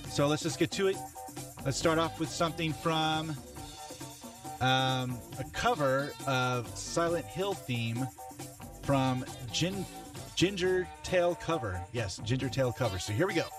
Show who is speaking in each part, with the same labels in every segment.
Speaker 1: So let's just get to it. Let's start off with something from a cover of Silent Hill theme from Ginger Tail Cover. Yes, Ginger Tail Cover. So here we go.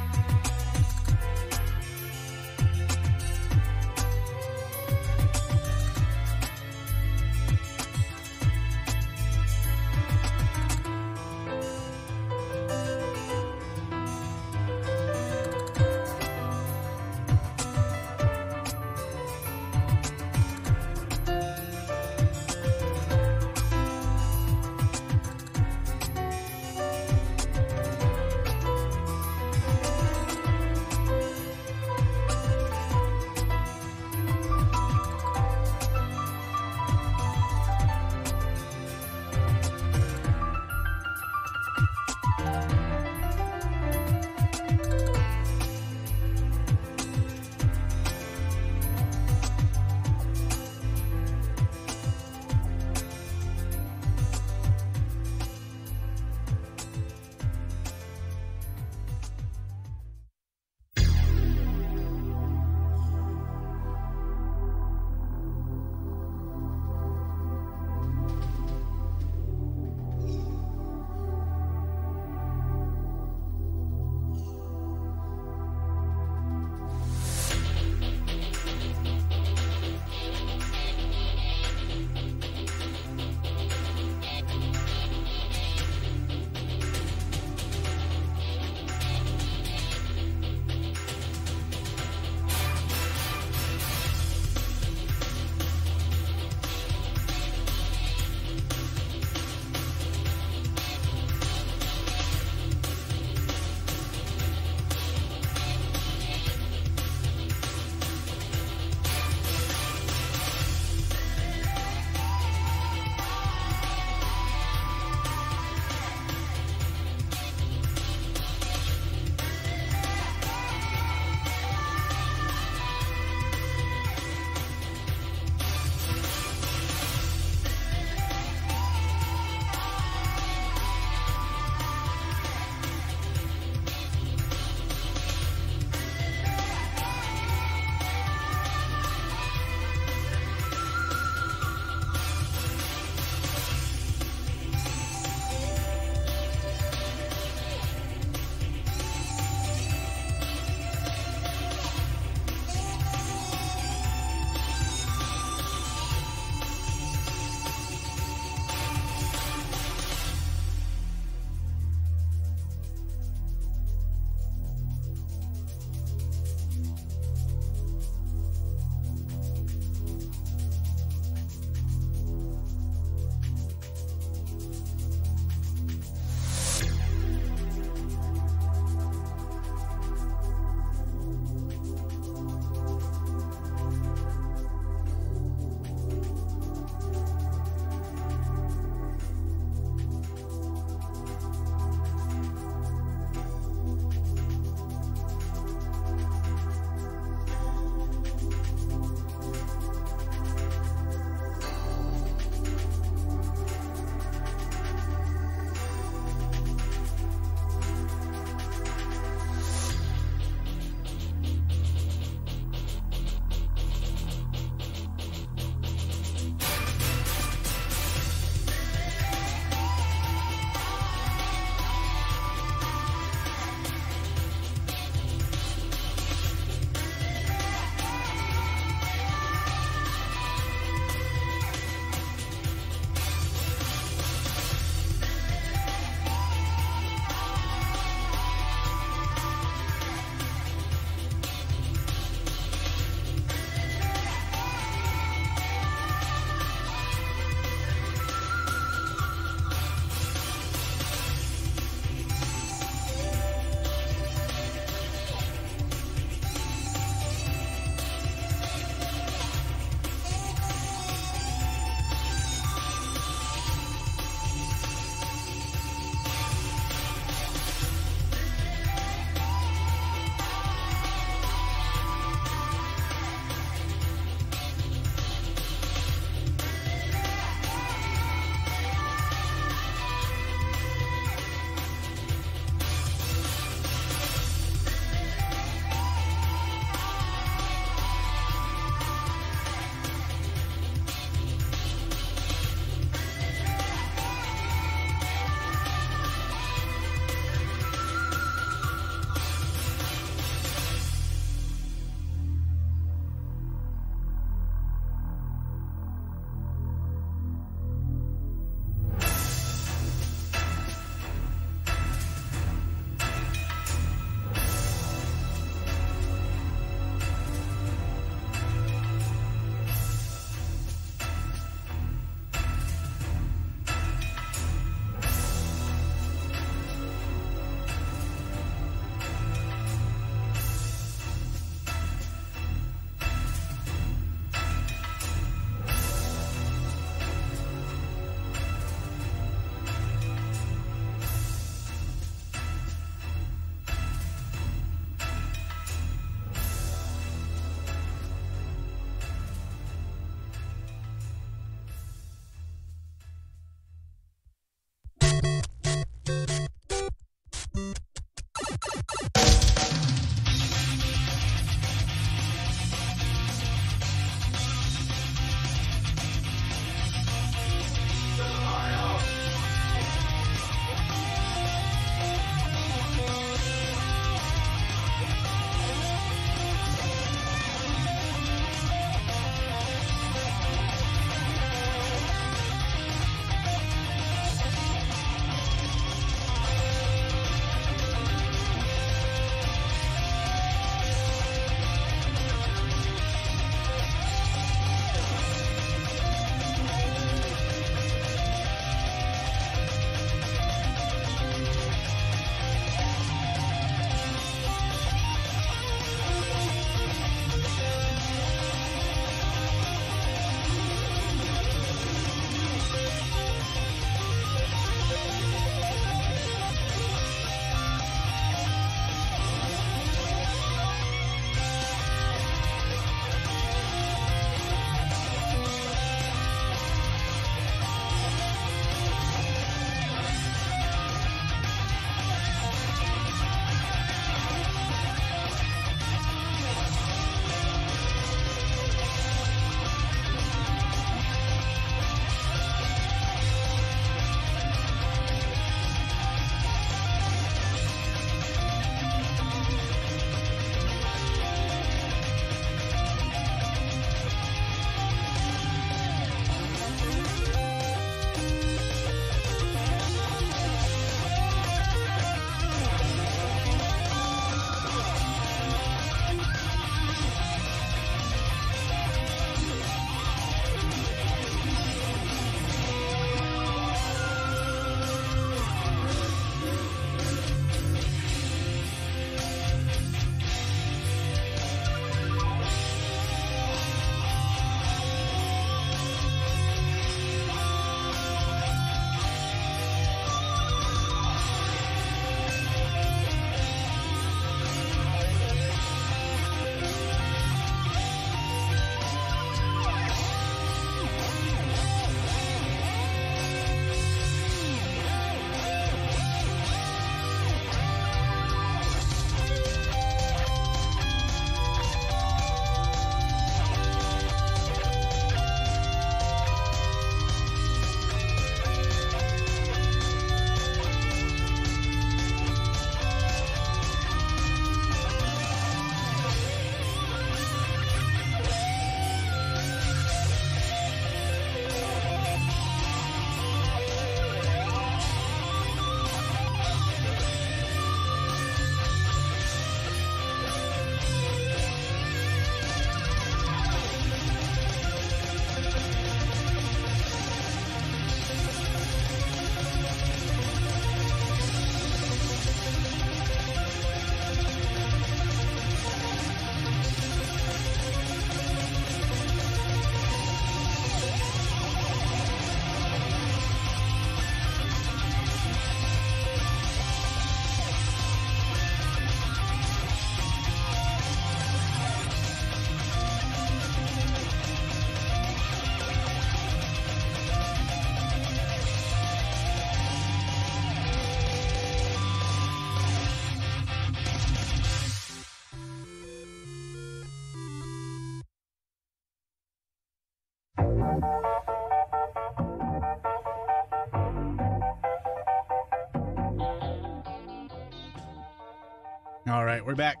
Speaker 1: All right, we're back.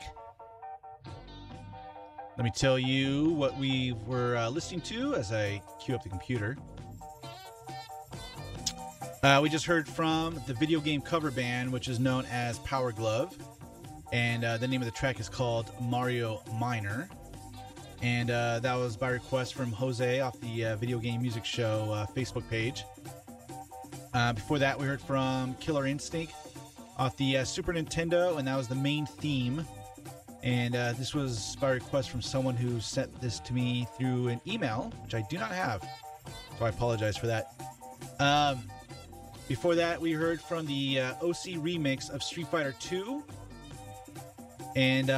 Speaker 1: Let me tell you what we were listening to as I queue up the computer. We just heard from the video game cover band, which is known as Power Glove. And the name of the track is called Mario Minor. And that was by request from Jose off the Video Game Music Show Facebook page. Before that, we heard from Killer Instinct off the Super Nintendo, and that was the main theme. And this was by request from someone who sent this to me through an email, which I do not have. So I apologize for that. Before that, we heard from the OC remix of Street Fighter 2. And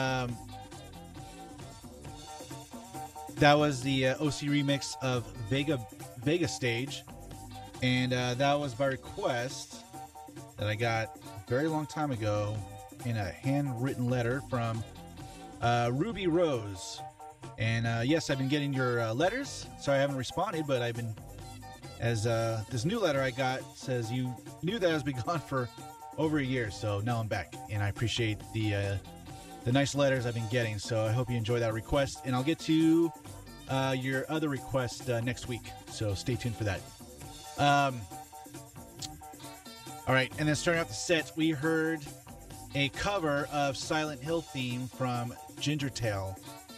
Speaker 1: that was the OC remix of Vega Stage. And that was by request that I got a very long time ago in a handwritten letter from Ruby Rose. And yes, I've been getting your letters. Sorry I haven't responded, but I've been, as this new letter I got says you knew that I was been gone for over a year, so now I'm back. And I appreciate the nice letters I've been getting, so I hope you enjoy that request. And I'll get to your other request next week, so stay tuned for that. All right, and then starting out the set, we heard a cover of Silent Hill theme from Ginger Tail,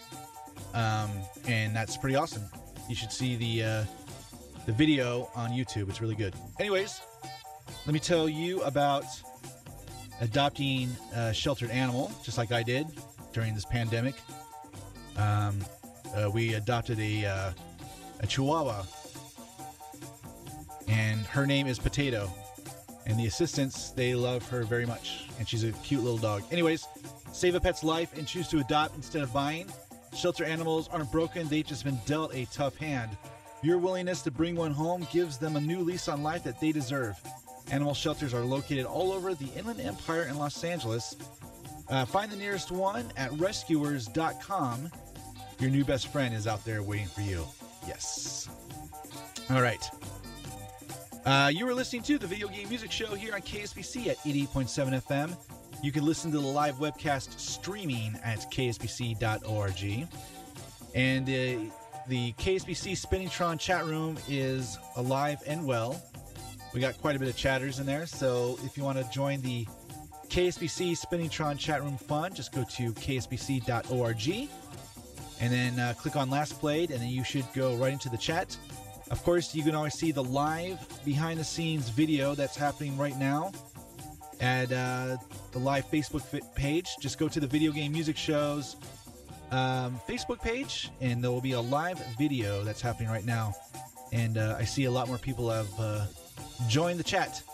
Speaker 1: and that's pretty awesome. You should see the video on YouTube. It's really good. Anyways, let me tell you about adopting a sheltered animal, just like I did during this pandemic. We adopted a Chihuahua, and her name is Potato. And the assistants, they love her very much, and she's a cute little dog. Anyways, save a pet's life and choose to adopt instead of buying. Shelter animals aren't broken, they've just been dealt a tough hand. Your willingness to bring one home gives them a new lease on life that they deserve. Animal shelters are located all over the Inland Empire and Los Angeles. Find the nearest one at rescuers.com. Your new best friend is out there waiting for you. Yes. All right. You were listening to the Video Game Music Show here on KSBC at 88.7 FM. You can listen to the live webcast streaming at ksbc.org. And the KSBC Spinningtron chat room is alive and well. We got quite a bit of chatters in there, so if you want to join the KSBC Spinningtron chat room fun, just go to ksbc.org and then click on Last Played, and then you should go right into the chat. Of course, you can always see the live behind-the-scenes video that's happening right now at the live Facebook page. Just go to the Video Game Music Show's Facebook page, and there will be a live video that's happening right now. And I see a lot more people have joined the chat.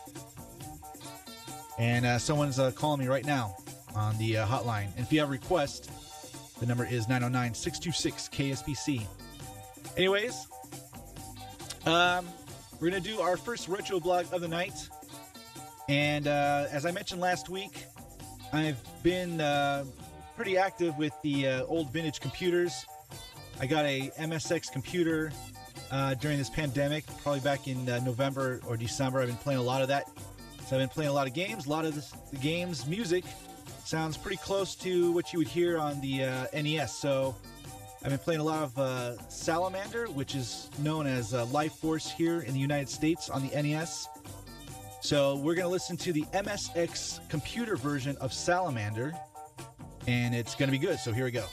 Speaker 1: And someone's calling me right now on the hotline. And if you have a request, the number is 909-626-KSBC. Anyways, we're going to do our first retro blog of the night. And as I mentioned last week, I've been pretty active with the old vintage computers. I got a MSX computer during this pandemic, probably back in November or December. I've been playing a lot of that. So I've been playing a lot of games. A lot of the game's music sounds pretty close to what you would hear on the NES. So I've been playing a lot of Salamander, which is known as Life Force here in the United States on the NES. So we're going to listen to the MSX computer version of Salamander, and it's going to be good. So here we go.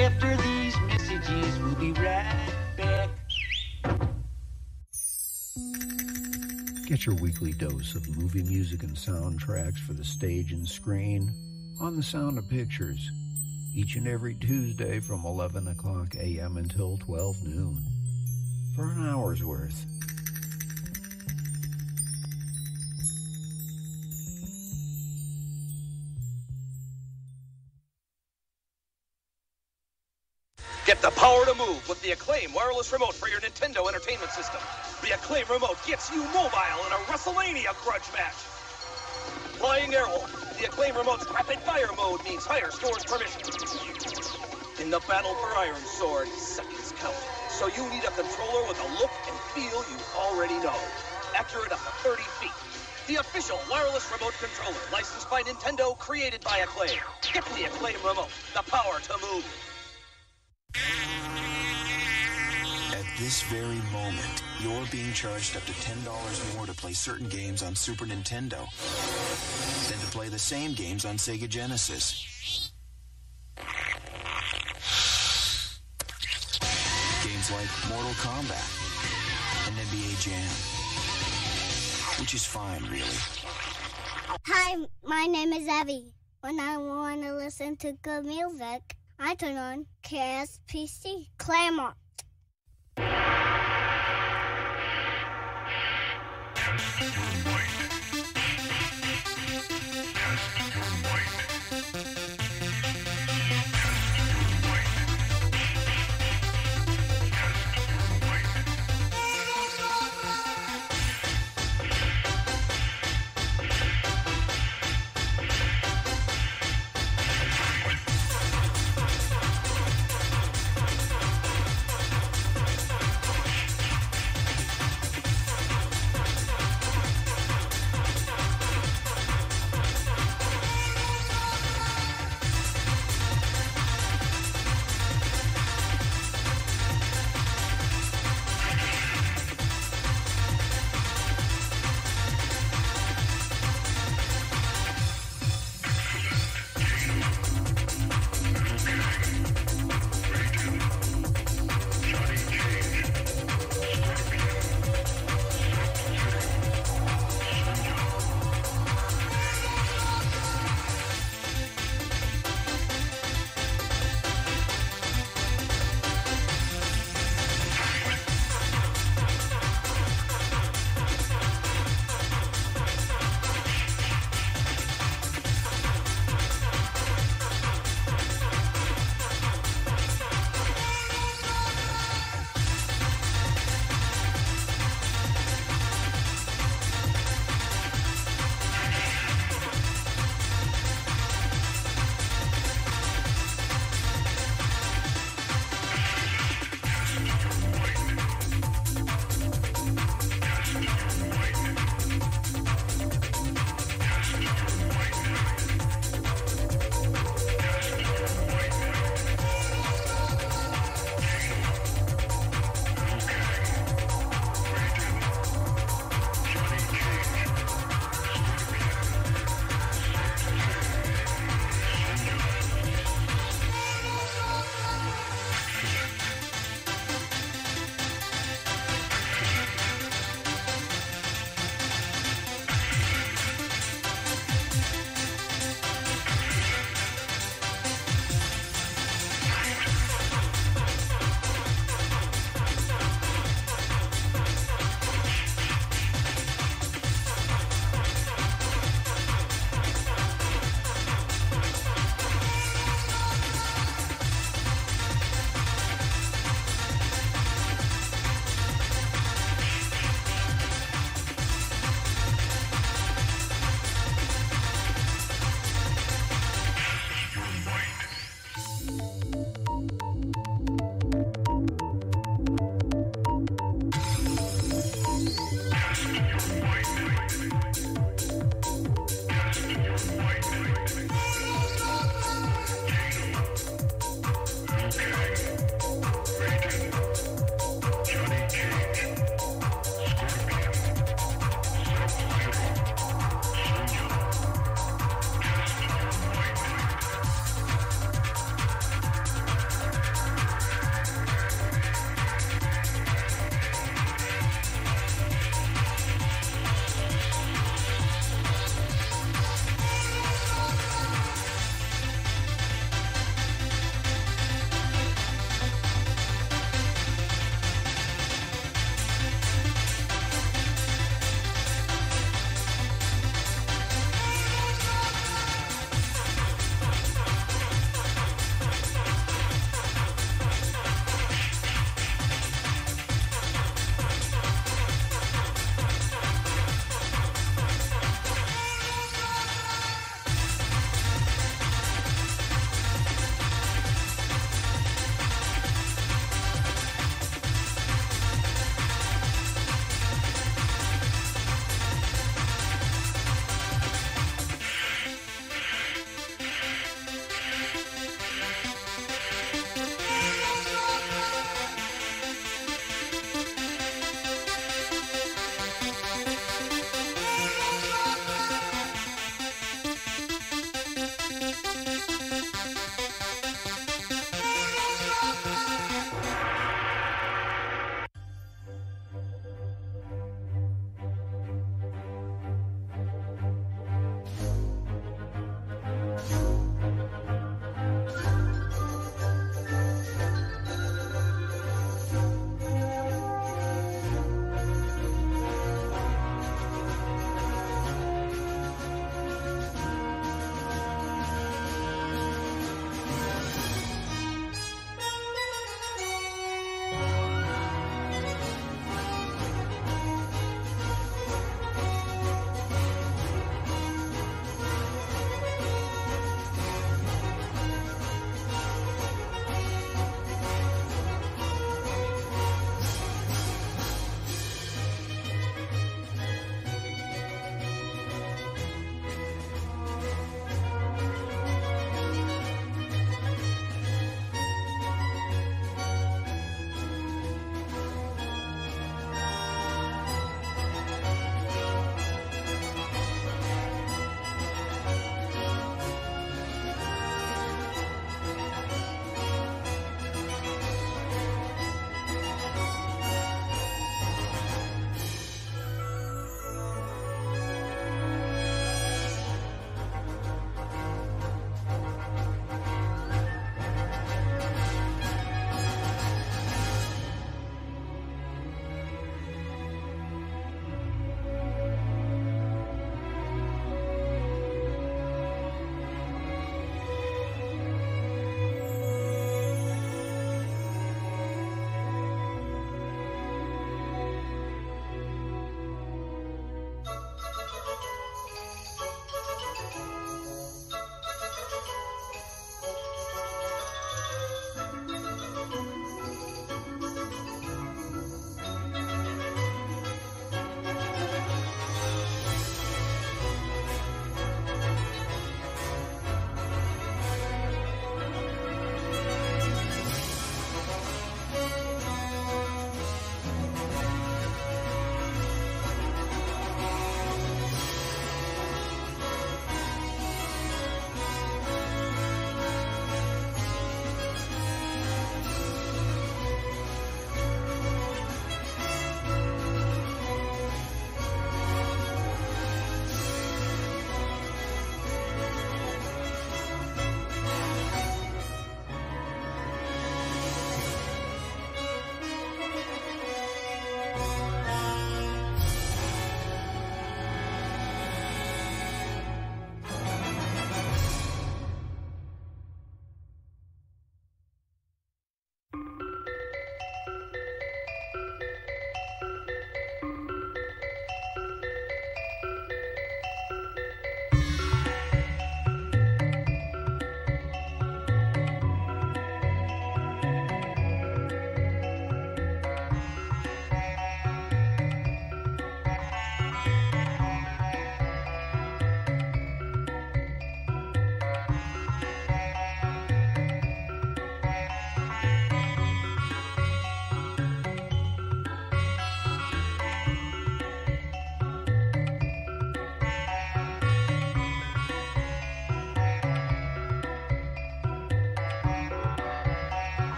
Speaker 2: After these messages, we'll be right back.
Speaker 3: Get your weekly dose of movie music and soundtracks for the stage and screen on The Sound of Pictures, each and every Tuesday from 11 o'clock a.m. until 12 noon, for an hour's worth.
Speaker 4: Get the power to move with the Acclaim wireless remote for your Nintendo Entertainment System. The Acclaim remote gets you mobile in a WrestleMania grudge match. Flying Airwolf, the Acclaim remote's rapid fire mode means higher storage permission. In the battle for Iron Sword, seconds count. So you need a controller with a look and feel you already know. Accurate up to 30 feet. The official wireless remote controller, licensed by Nintendo, created by Acclaim. Get the Acclaim remote, the power to move.
Speaker 5: At this very moment, you're being charged up to $10 more to play certain games on Super Nintendo than to play the same games on Sega Genesis. Games like Mortal Kombat and NBA Jam, which is fine, really.
Speaker 6: Hi, my name is Abby. When I want to listen to good music, I turn on KSPC Claremont.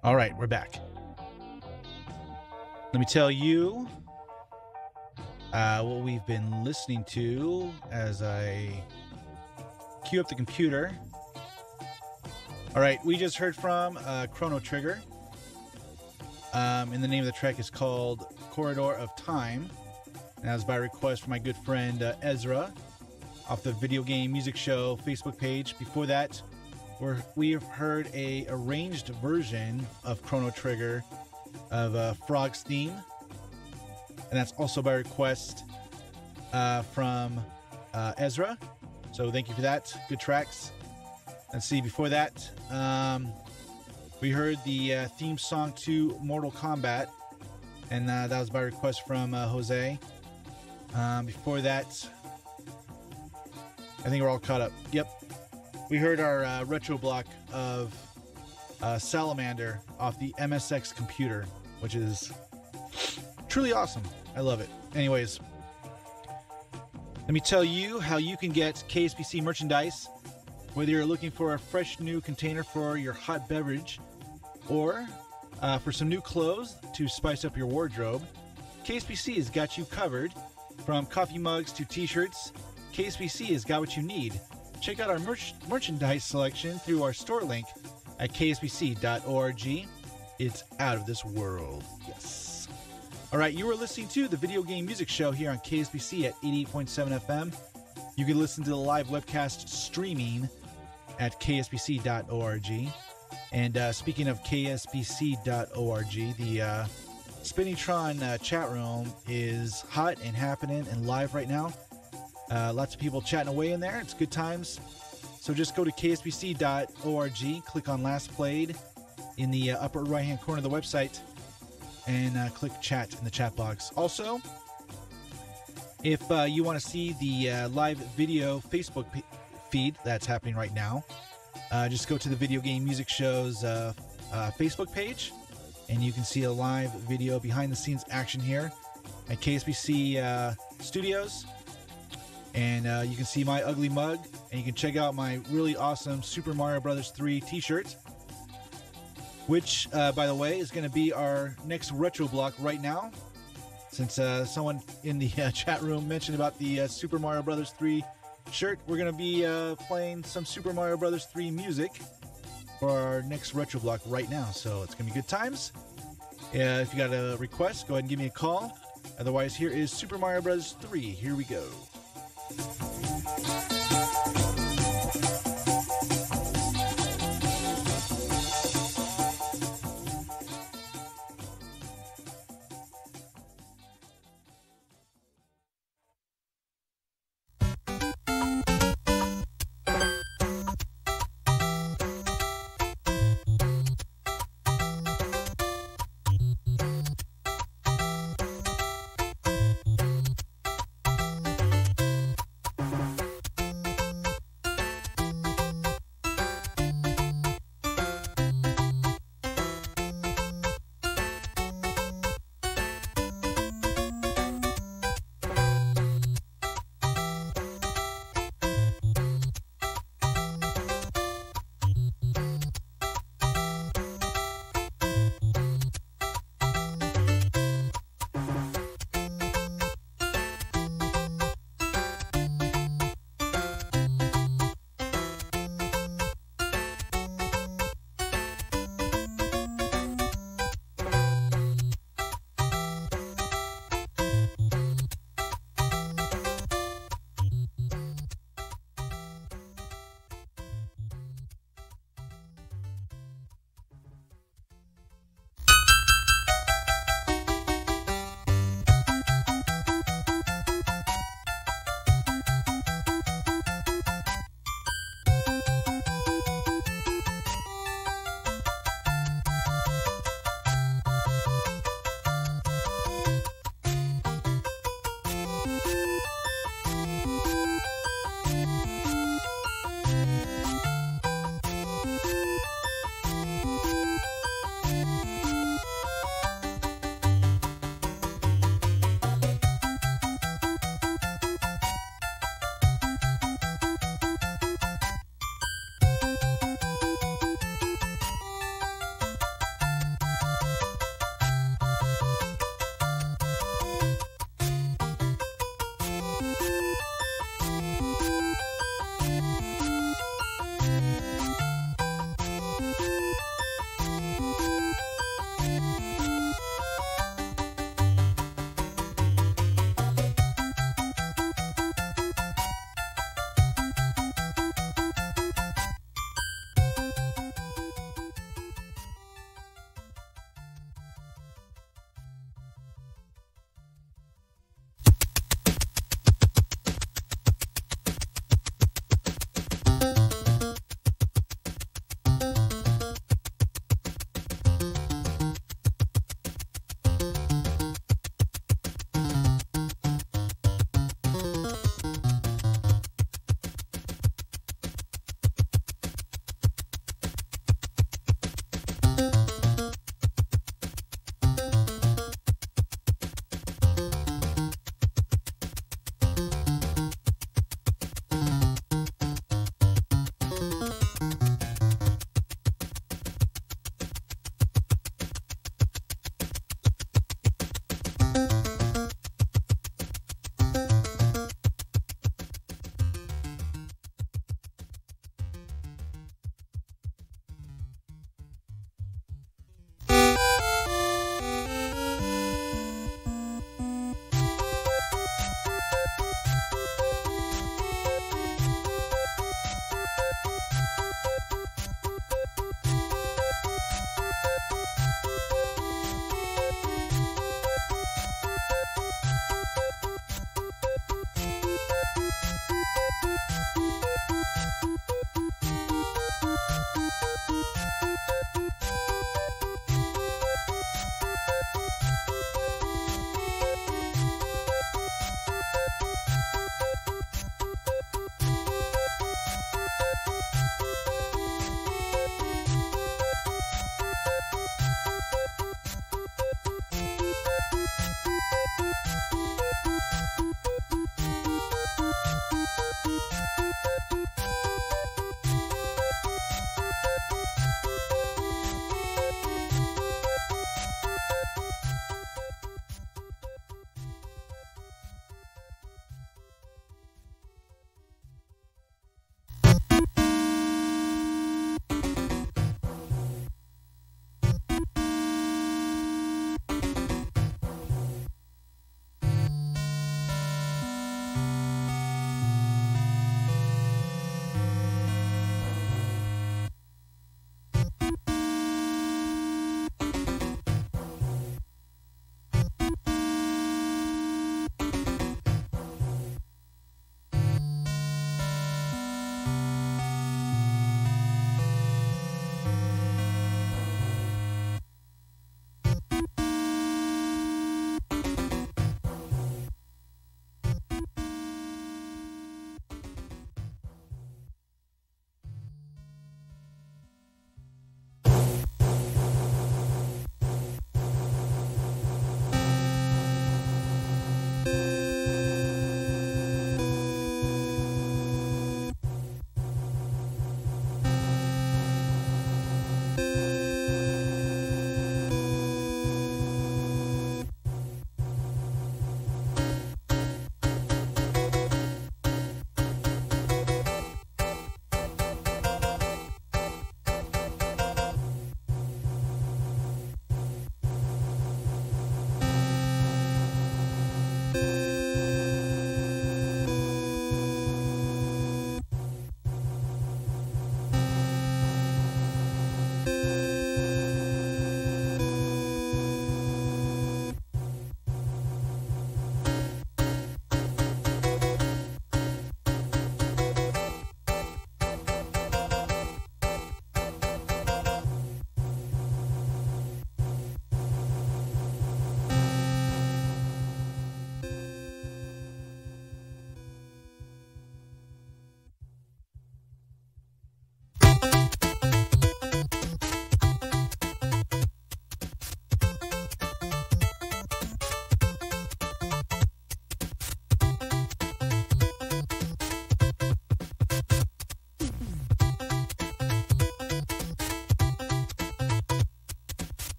Speaker 1: All right, we're back. Let me tell you what we've been listening to as I queue up the computer. All right, we just heard from Chrono Trigger. And the name of the track is called Corridor of Time. And that was by request from my good friend Ezra off the Video Game Music Show Facebook page. Before that, we have heard a arranged version of Chrono Trigger of Frog's theme. And that's also by request from Ezra. So thank you for that. Good tracks. Let's see, before that, we heard the theme song to Mortal Kombat. And that was by request from Jose. Before that, I think we're all caught up. Yep. We heard our retro block of Salamander off the MSX computer, which is truly awesome. I love it. Anyways, let me tell you how you can get KSPC merchandise, whether you're looking for a fresh new container for your hot beverage or for some new clothes to spice up your wardrobe. KSPC has got you covered. From coffee mugs to t-shirts, KSPC has got what you need. Check out our merchandise selection through our store link at kspc.org. It's out of this world. Yes. All right, you are listening to the Video Game Music Show here on KSPC at 88.7 FM. You can listen to the live webcast streaming at kspc.org. And speaking of kspc.org, the Spinningtron chat room is hot and happening and live right now. Lots of people chatting away in there. It's good times. So just go to kspc.org, click on Last Played in the upper right-hand corner of the website, and click chat in the chat box. Also, if you want to see the live video Facebook feed that's happening right now, just go to the Video Game Music Show's Facebook page, and you can see a live video behind-the-scenes action here at KSPC Studios. And you can see my ugly mug, and you can check out my really awesome Super Mario Bros. 3 t-shirt, which, by the way, is going to be our next retro block right now. Since someone in the chat room mentioned about the Super Mario Bros. 3 shirt, we're going to be playing some Super Mario Bros. 3 music for our next retro block right now. So it's going to be good times. If you got a request, go ahead and give me a call. Otherwise, here is Super Mario Bros. 3. Here we go.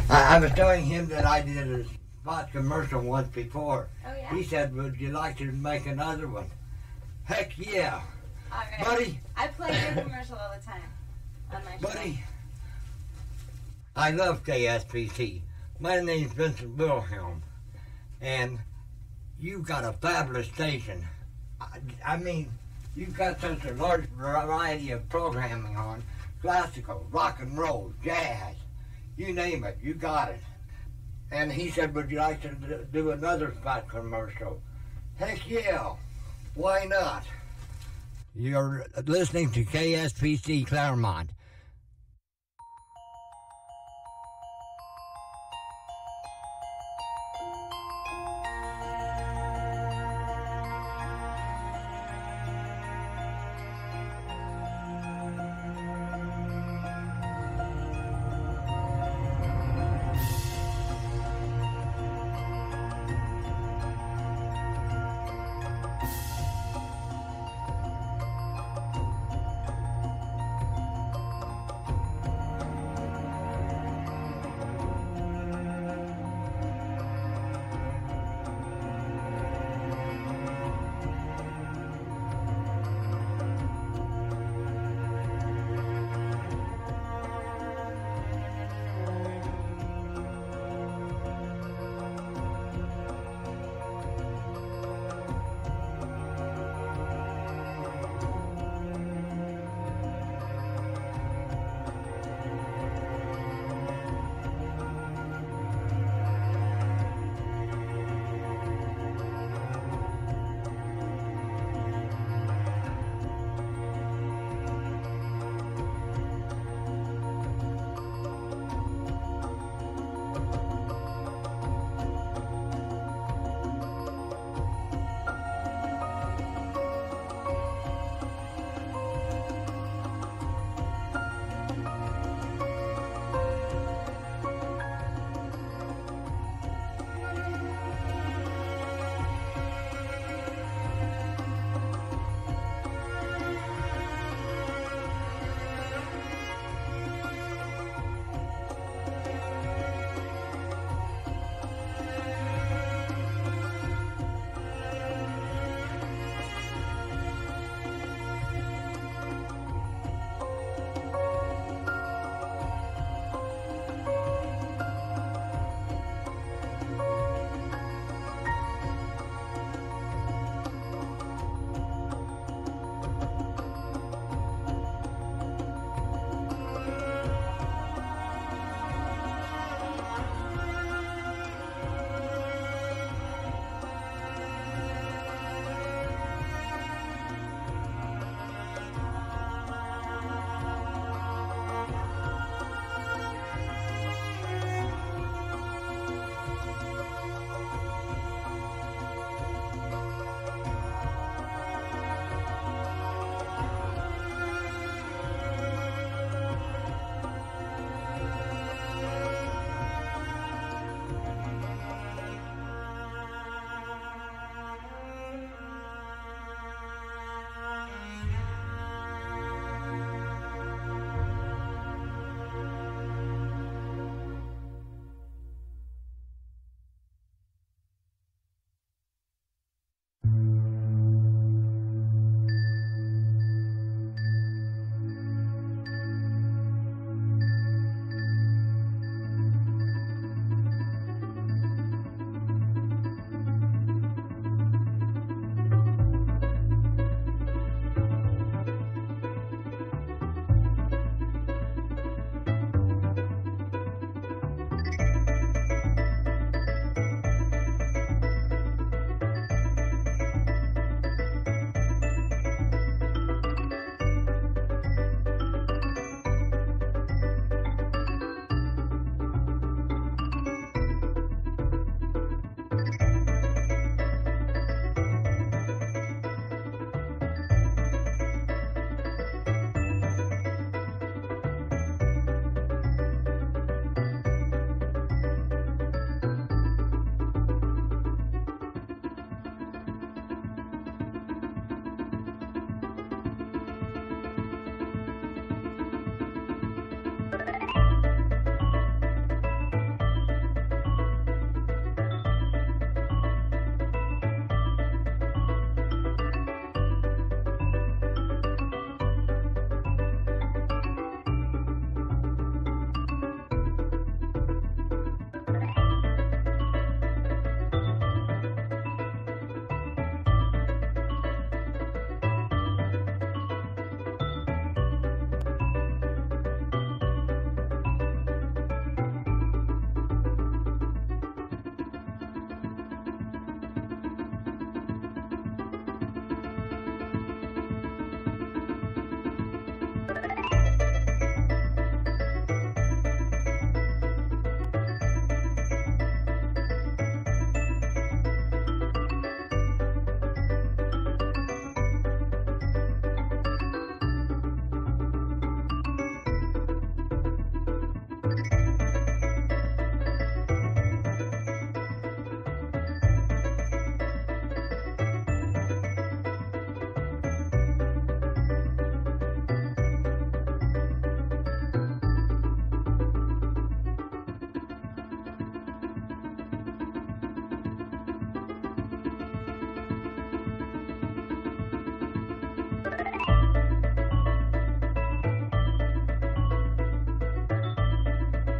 Speaker 7: I was telling him that I did a spot commercial once before.
Speaker 8: Oh, yeah?
Speaker 7: He said, would you like to make another one? Heck yeah.
Speaker 8: All right.
Speaker 7: Buddy.
Speaker 8: I play your commercial all the time on my show.
Speaker 7: Buddy, I love KSPC. My name's Vincent Wilhelm, and you've got a fabulous station. I mean, you've got such a large variety of programming on. Classical, rock and roll, jazz, you name it, you got it. And he said, would you like to do another spot commercial? Heck yeah, why not? You're listening to KSPC Claremont.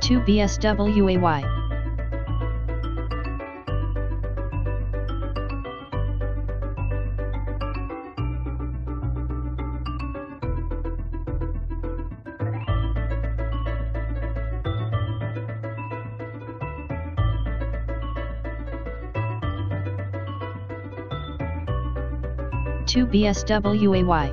Speaker 9: 2BSWAY. To BSWAY.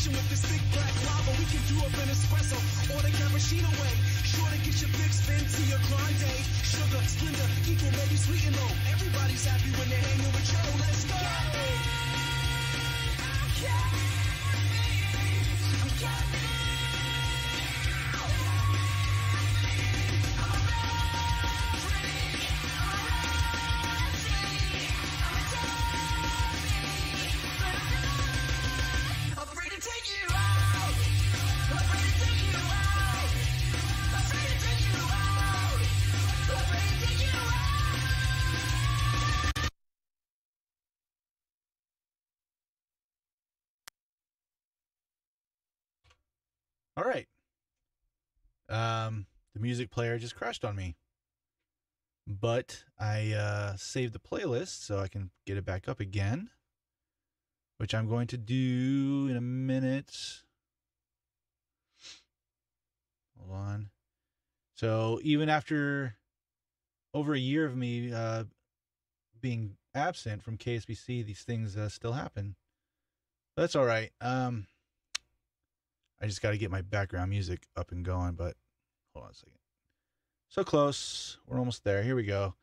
Speaker 10: station with the sick black lava. We can do up an espresso or the cappuccino way. Sure to get your big spin to your grande. Sugar, Splenda, equal, maybe sweet and low. Everybody's happy when they're hanging with Joe. Let's go.
Speaker 1: All right. The music player just crashed on me. But I saved the playlist so I can get it back up again, which I'm going to do in a minute. Hold on. So even after over a year of me being absent from KSBC, these things still happen. That's all right. I just got to get my background music up and going, but hold on a second. So close. We're almost there. Here we go.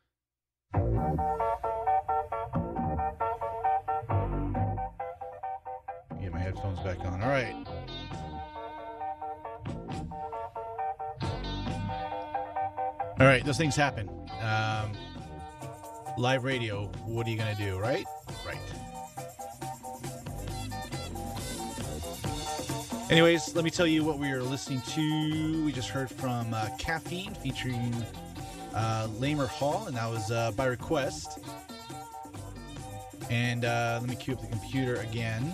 Speaker 1: Get my headphones back on. All right. All right. Those things happen. Live radio. What are you going to do, right? Right. Anyways, let me tell you what we are listening to. We just heard from Caffeine featuring Lamer Hall, and that was by request. And let me cue up the computer again.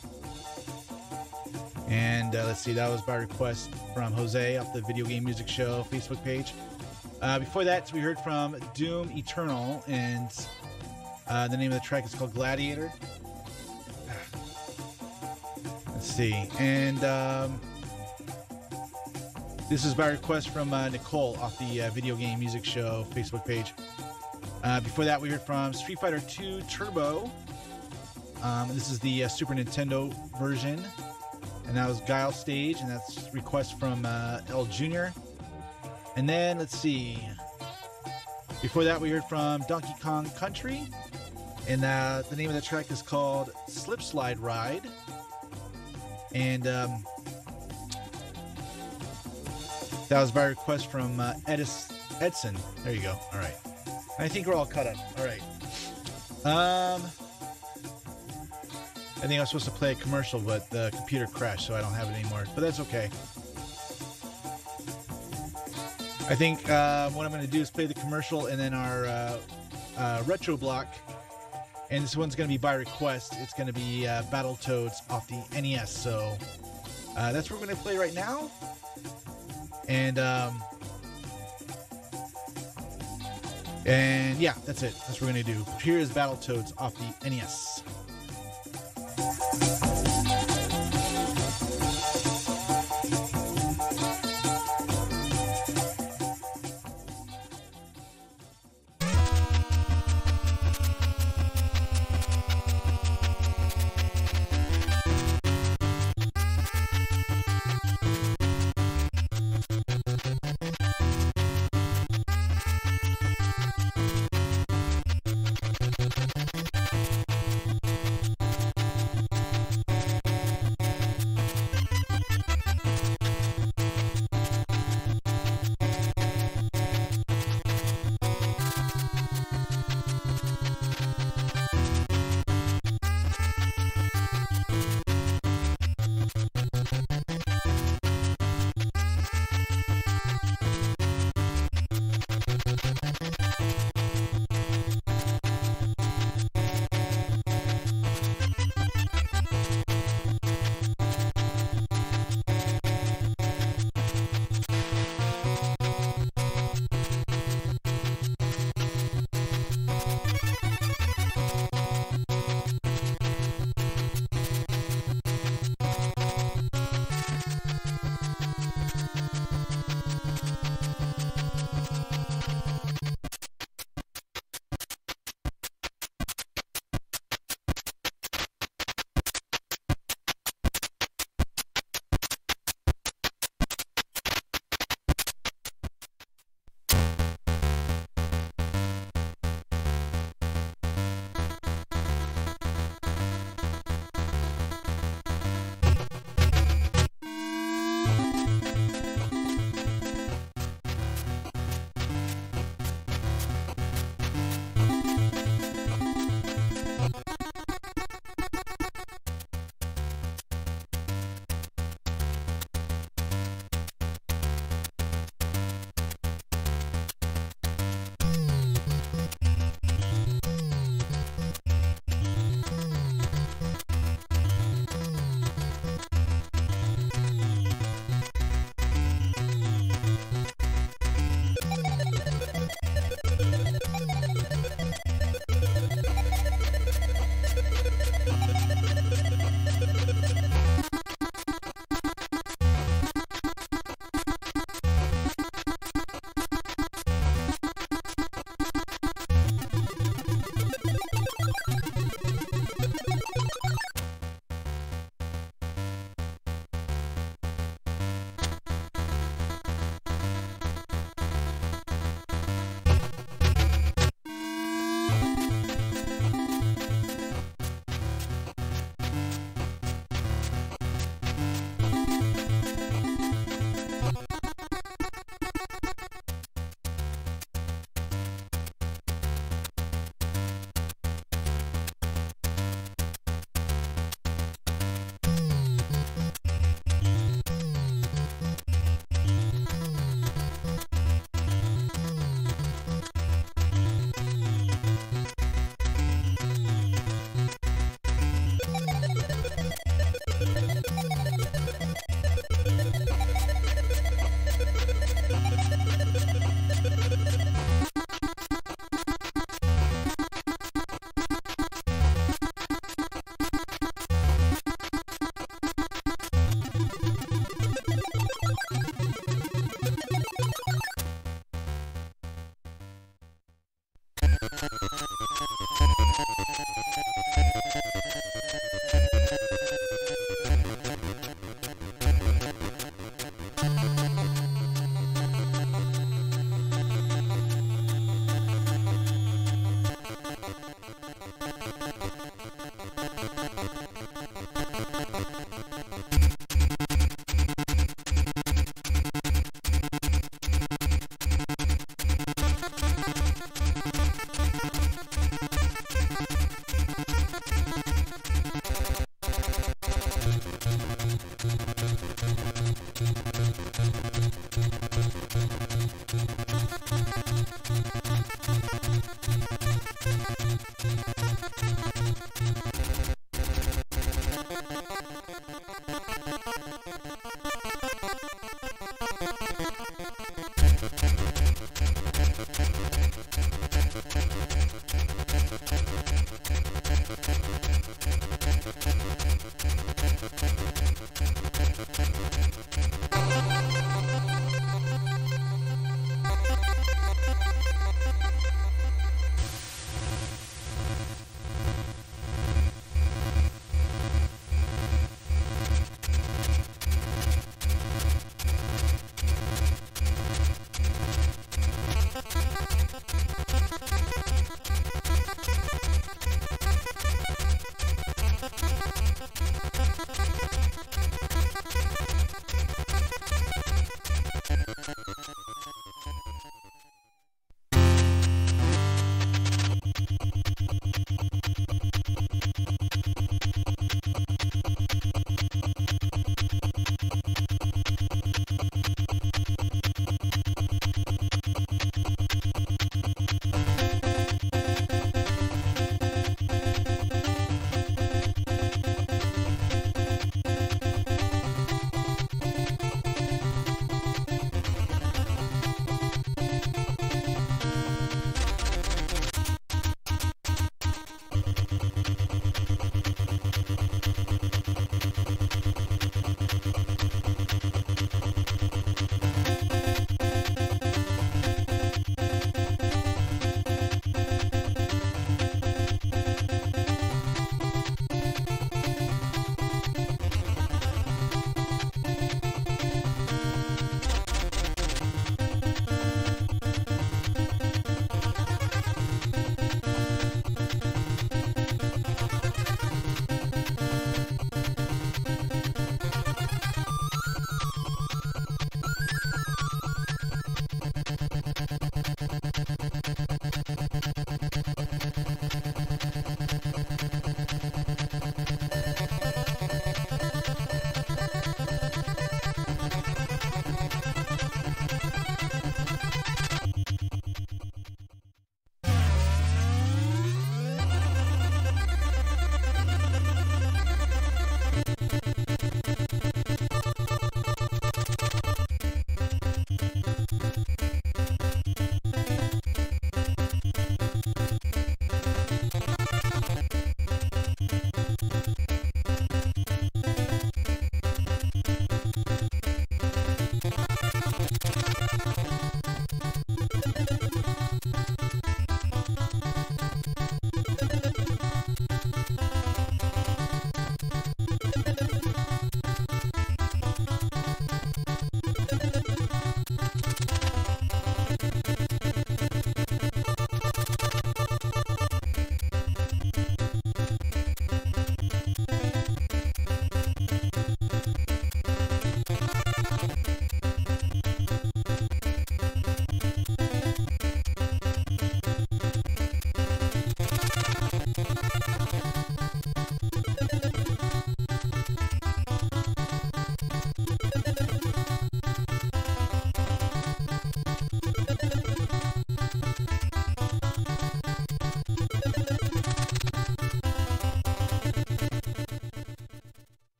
Speaker 1: And let's see, that was by request from Jose off the Video Game Music Show Facebook page. Before that, we heard from Doom Eternal, and the name of the track is called Gladiator. Let's see, and this is by request from Nicole off the Video Game Music Show Facebook page. Before that, we heard from Street Fighter 2 Turbo. This is the Super Nintendo version, and that was Guile Stage, and that's request from L Jr. And then, let's see, before that, we heard from Donkey Kong Country, and the name of the track is called Slip Slide Ride. And that was by request from Edson. There you go. All right. I think we're all caught up. All right. I think I was supposed to play a commercial, but the computer crashed, so I don't have it anymore. But that's okay. I think what I'm going to do is play the commercial and then our retro block. And this one's going to be by request. It's going to be Battletoads off the NES. So that's what we're going to play right now. And yeah, that's it. That's what we're going to do. Here is Battletoads off the NES.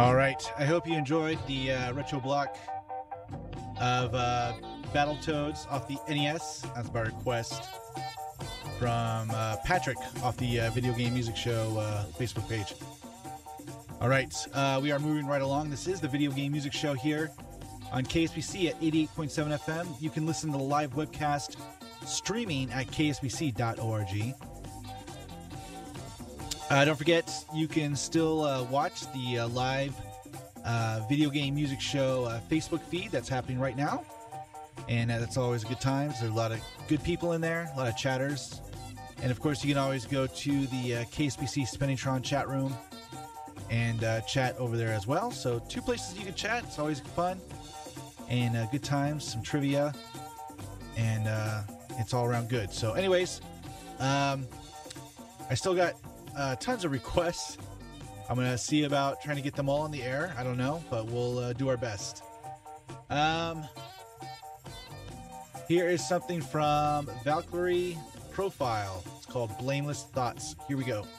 Speaker 1: All right. I hope you enjoyed the retro block of Battletoads off the NES. That's by request from Patrick off the Video Game Music Show Facebook page. All right. We are moving right along. This is the Video Game Music Show here on KSBC at 88.7 FM. You can listen to the live webcast streaming at ksbc.org. Don't forget, you can still watch the live Video Game Music Show Facebook feed that's happening right now. And that's always a good time. There's a lot of good people in there, a lot of chatters. And, of course, you can always go to the KSBC Spinning-tron chat room and chat over there as well. So 2 places you can chat. It's always fun and good times, some trivia, and it's all around good. So anyways, I still got tons of requests. I'm going to see about trying to get them all on the air. I don't know, but we'll do our best. Here is something from Valkyrie Profile. It's called Blameless Thoughts. Here we go.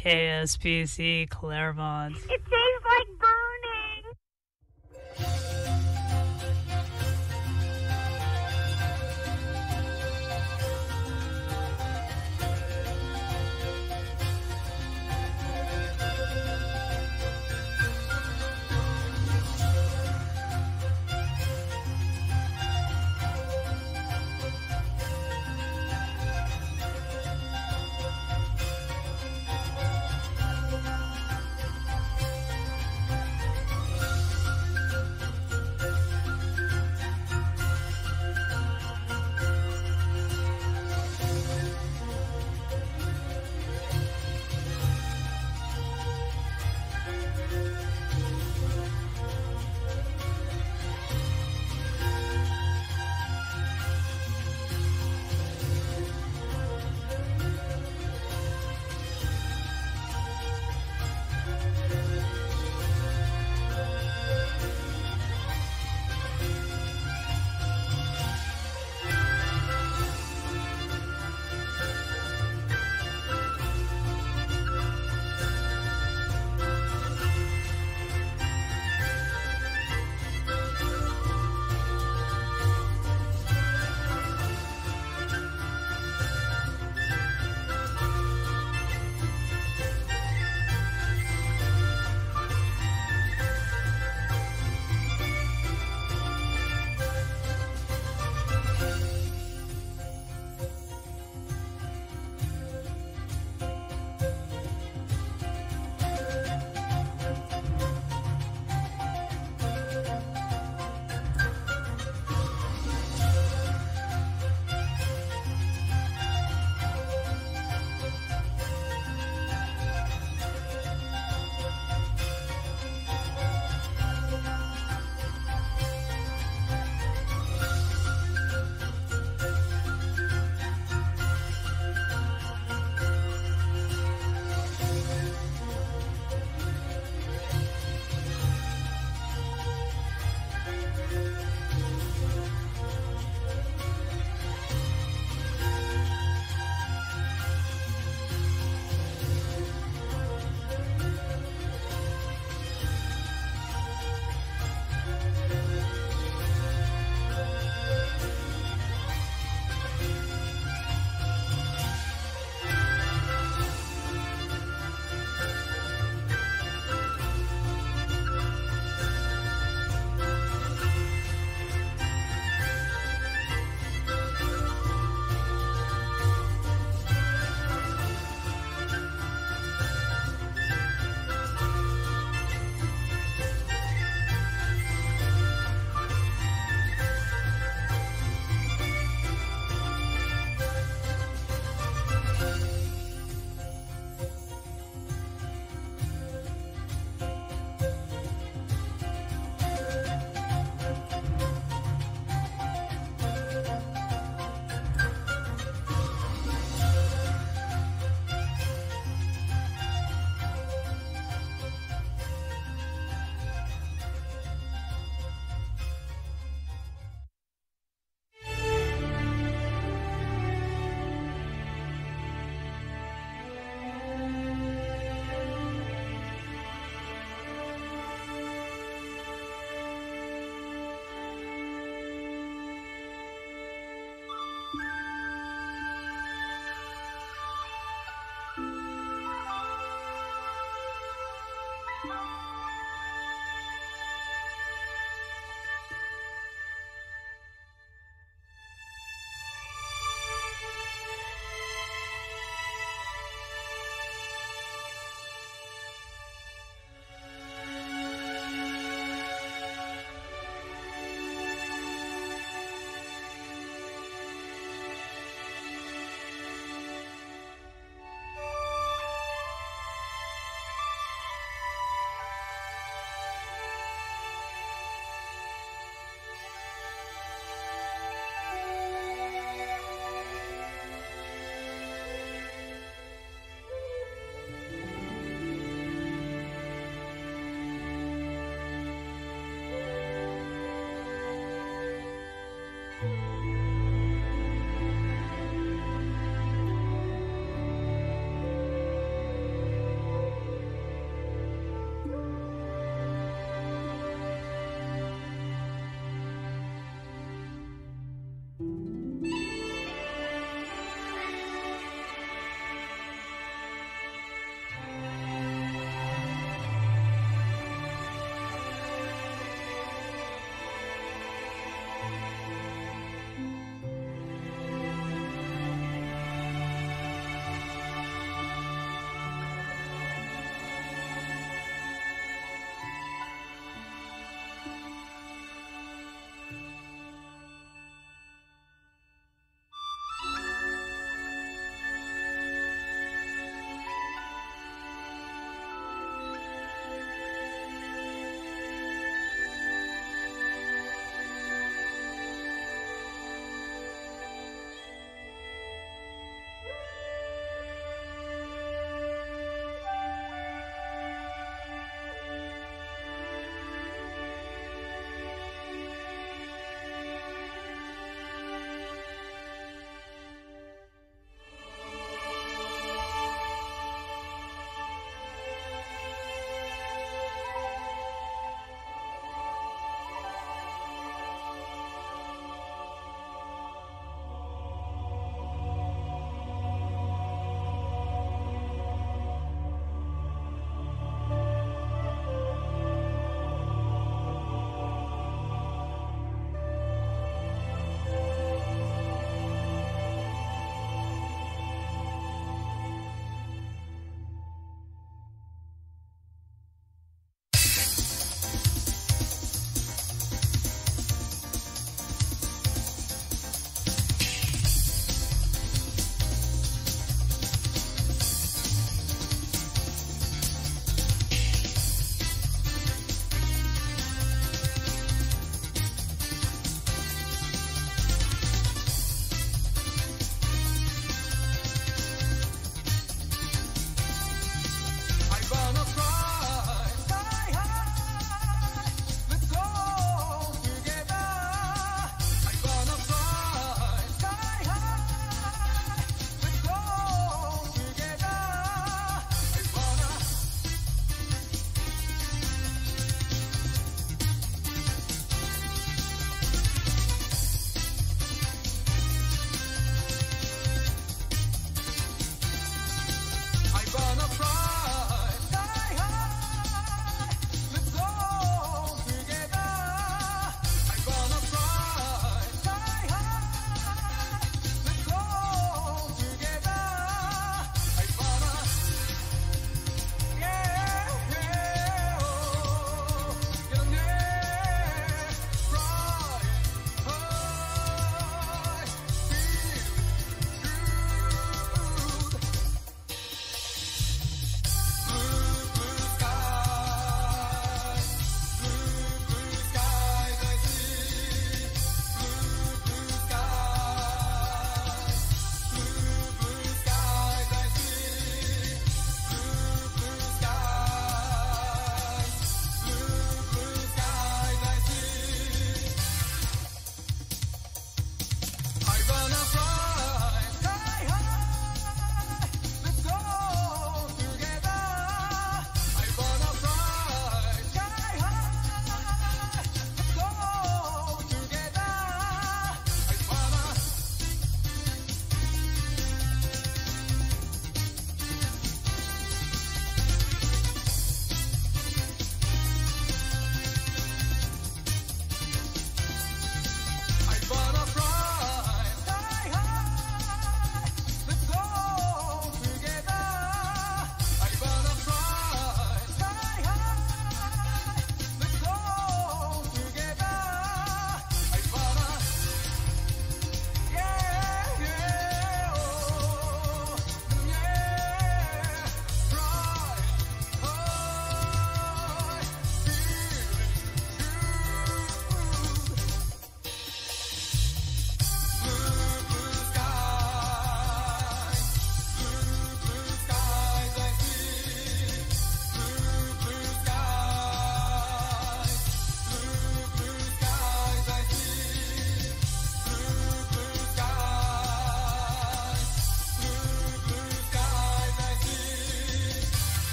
Speaker 11: KSPC Claremont.
Speaker 6: It tastes like burning.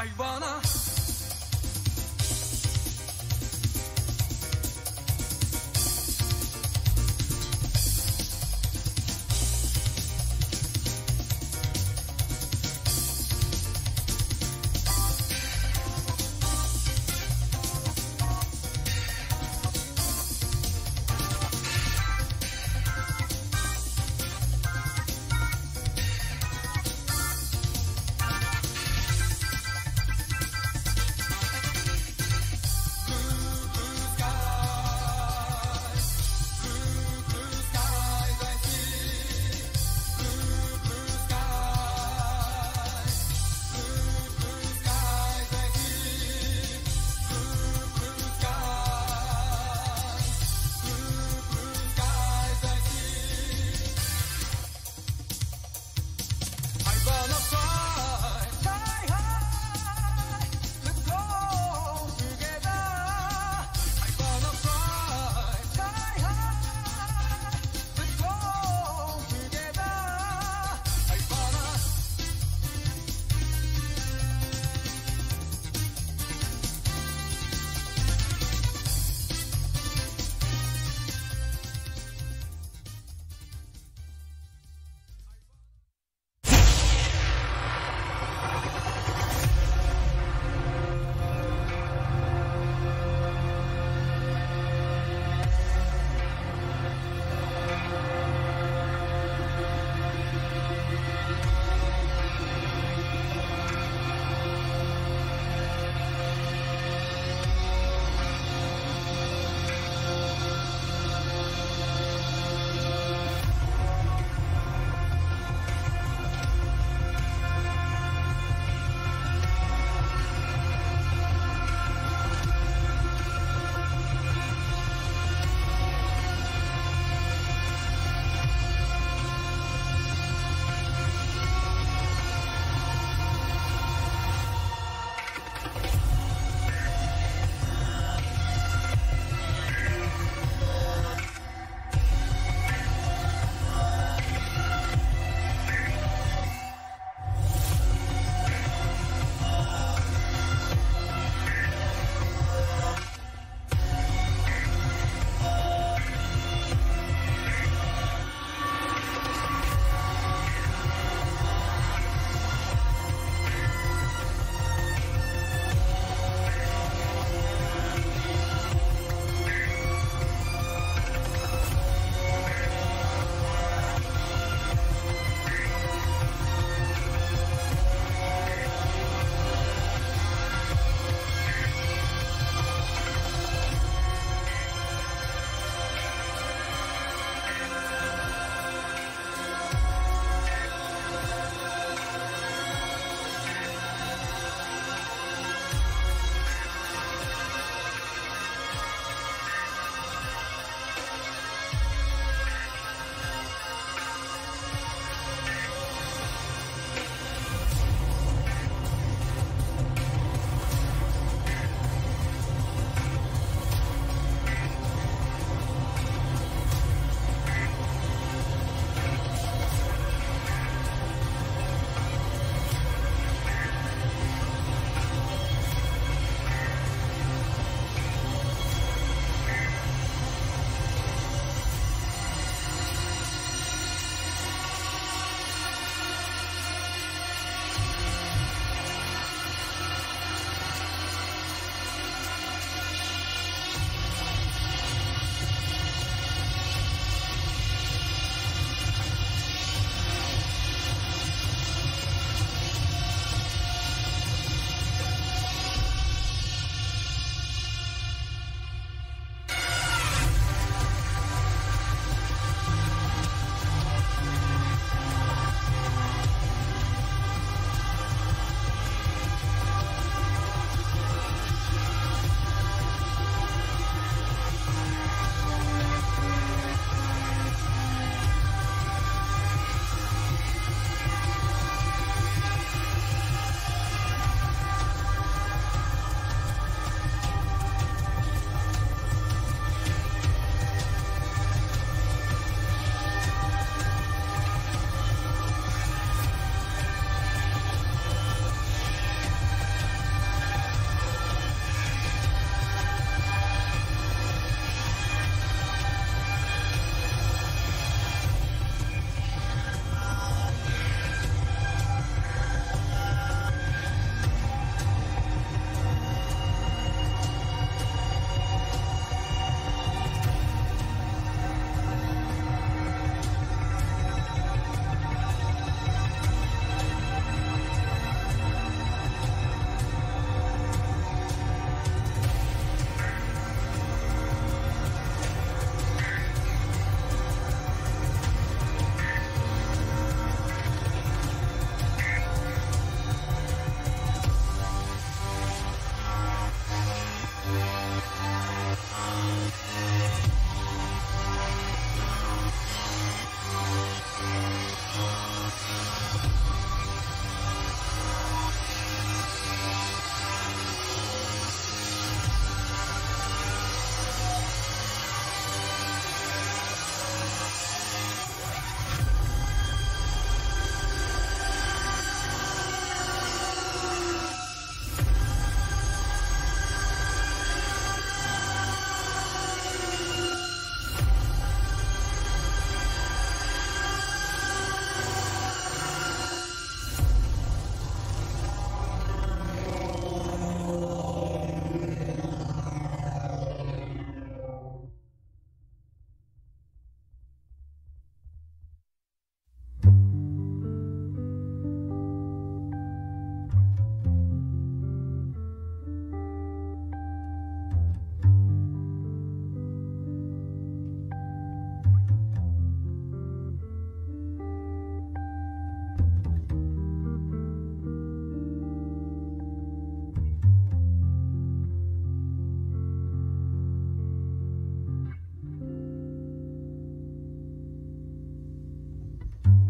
Speaker 10: marijuana.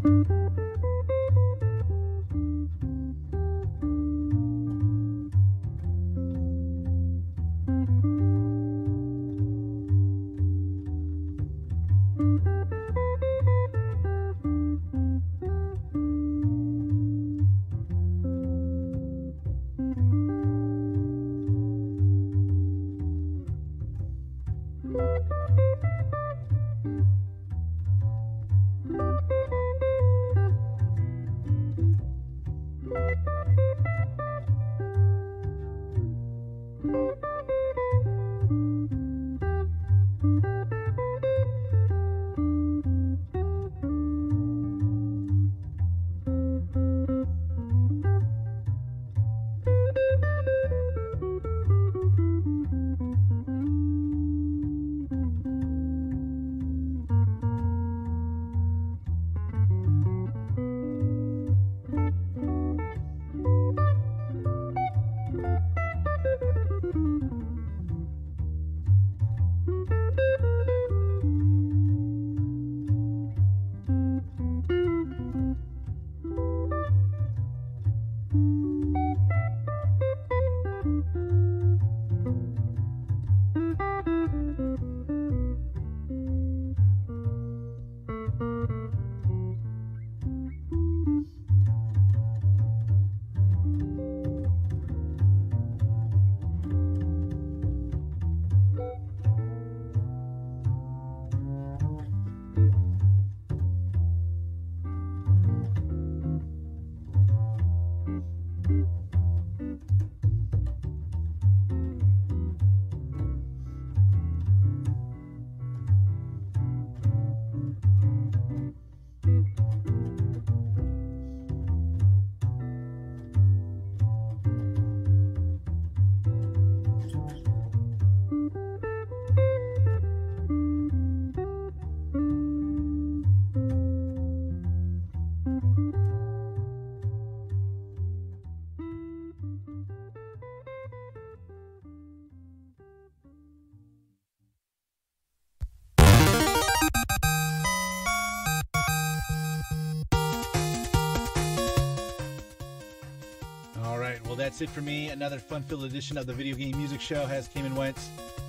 Speaker 1: That's it for me. Another fun-filled edition of the Video Game Music Show has came and went.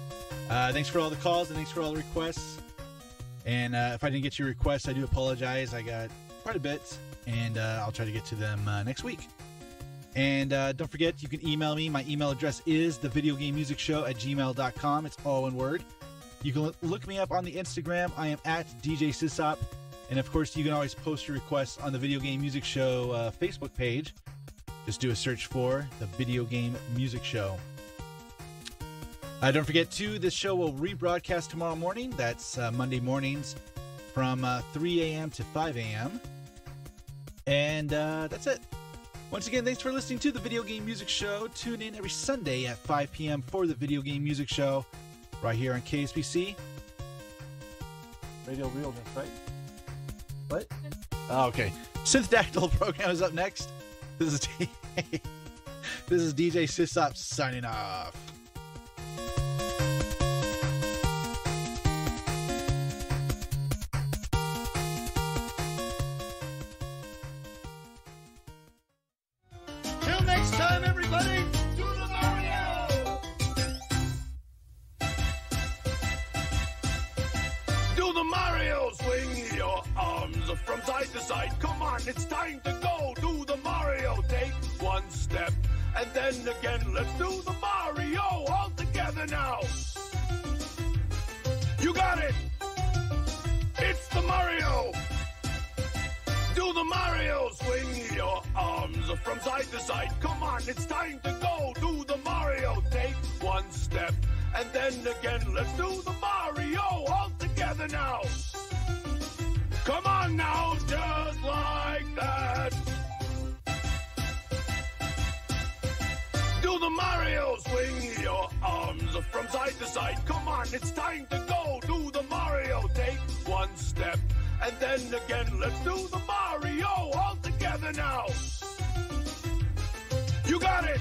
Speaker 1: Thanks for all the calls and thanks for all the requests. And if I didn't get your requests, I do apologize. I got quite a bit, and I'll try to get to them next week. And don't forget, you can email me. My email address is thevideogamemusicshow@gmail.com. It's all one word. You can look me up on the Instagram. I am at DJ Sysop. And of course, you can always post your requests on the Video Game Music Show Facebook page. Just do a search for the Video Game Music Show. Don't forget, too, this show will rebroadcast tomorrow morning. That's Monday mornings from 3 a.m. to 5 a.m. And that's it. Once again, thanks for listening to the Video Game Music Show. Tune in every Sunday at 5 p.m. for the Video Game Music Show right here on KSPC. Radio Realness, right? What? Oh, okay. Synth-Dactyl program is up next. This is DJ Sysop signing off.
Speaker 10: Till next time, everybody, do the Mario! Do the Mario! Swing your arms from side to side. Come on, it's time to go. Do the Mario. Take one step, and then again. Let's do the Mario all together now. You got it. It's the Mario. Do the Mario. Swing your arms from side to side. Come on, it's time to go. Do the Mario. Take one step, and then again. Let's do the Mario all together now. Come on now, just like that. Do the Mario. Swing your arms from side to side. Come on, it's time to go. Do the Mario. Take one step, and then again. Let's do the Mario all together now. You got it.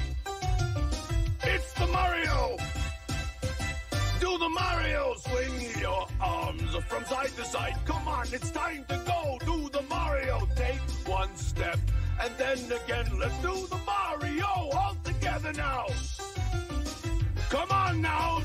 Speaker 10: It's the Mario. Do the Mario. Swing your arms
Speaker 11: arms from side to side. Come on, it's time to go. Do the Mario. Take one step, and then again. Let's do the Mario all together now. Come on now.